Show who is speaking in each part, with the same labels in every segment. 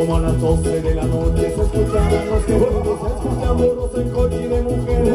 Speaker 1: Como a las 12 de la noche se escuchaban los queridos, se escuchan burros en coche de mujeres.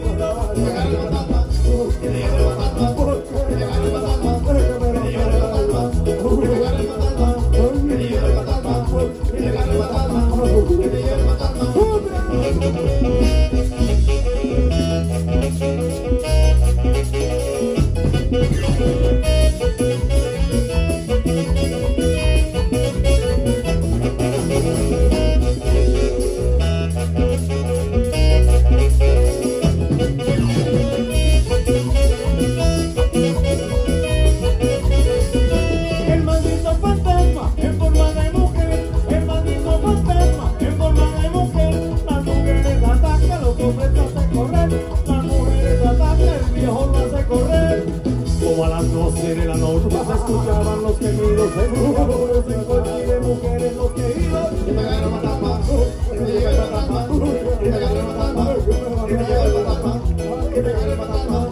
Speaker 1: Como a las 12 de la noche se escuchaban los gemidos, se escuchaban burros en coche de mujeres, los queridos. Y me agarran la tapa, y me llega la tapa, y me agarran la tapa, y me llega la tapa, y me agarran la tapa.